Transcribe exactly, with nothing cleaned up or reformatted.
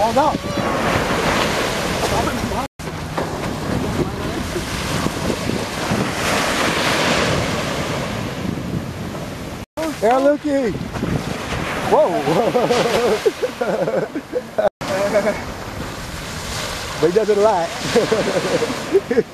Walls out. There, looky. Whoa. But he does it a lot.